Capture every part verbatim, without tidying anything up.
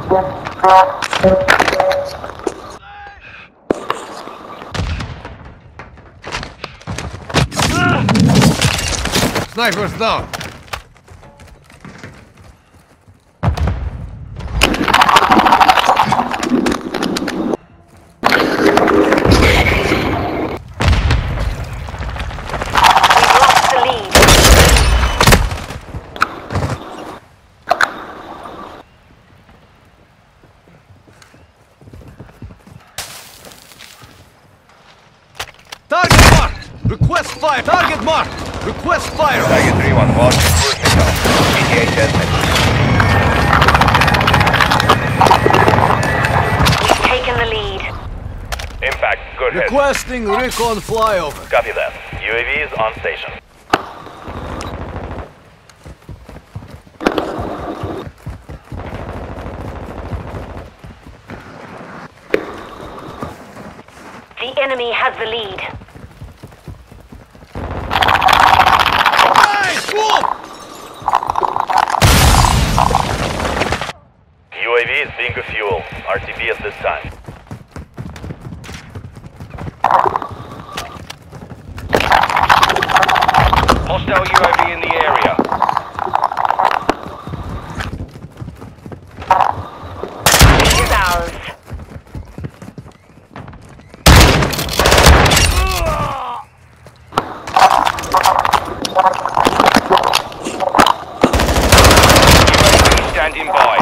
Sniper's down. Target marked! Request fire! Target marked! Request fire! Target three one, watch. Cruise missile. E T A testament. We've taken the lead. Impact, good hit. Requesting recon flyover. Copy that. U A V is on station. The enemy has the lead. Hey, swoop! U A V is being fuel. R T B at this time. Hostile U A V in the area. This is ours. Standing by.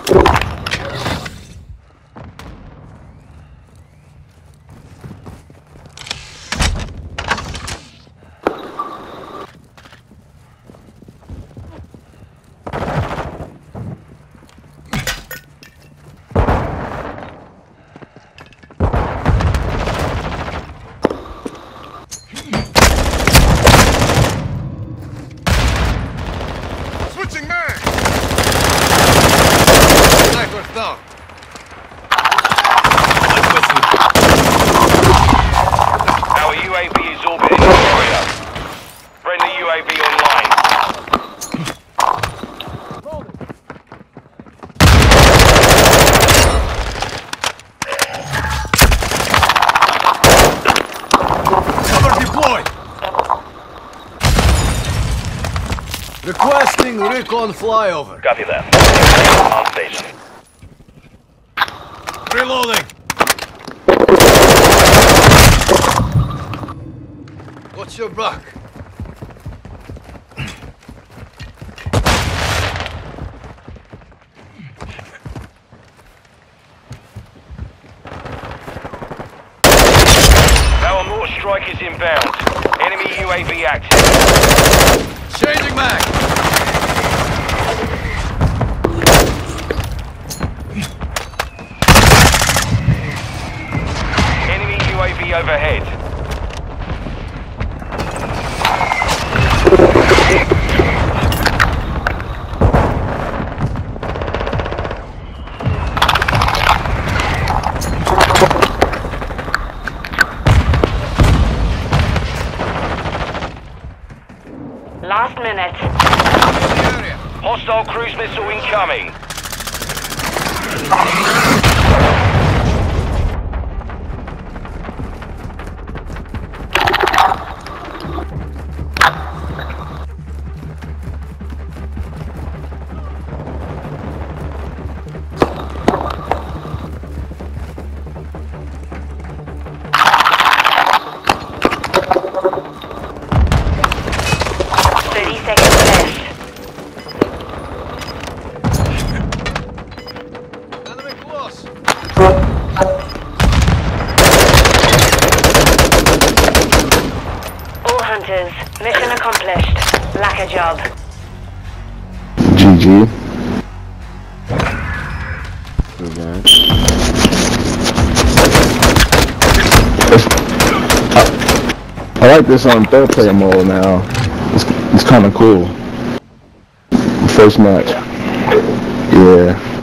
Switching man! Sniper's down. Our U A V is orbiting the area. Friendly U A V online. Cover deployed. Requesting recon flyover. Copy that. On station. Reloading. What's your back? Our mortar strike is inbound. Enemy U A V active. Changing mag. Enemy U A V overhead. Last minute. Area. Hostile cruise missile incoming. thirty seconds left. Enemy close. All hunters, mission accomplished. Lack a job. G G. Okay. I, I like this on third player mode now. It's, it's kind of cool. First match. Yeah.